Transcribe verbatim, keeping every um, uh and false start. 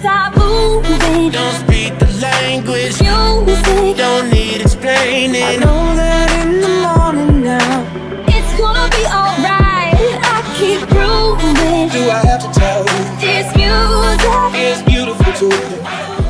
stop moving. Don't speak the language. Music, Don't need explaining. I know that in the morning now it's gonna be alright. I keep proving. do I have to tell you This music it's beautiful too?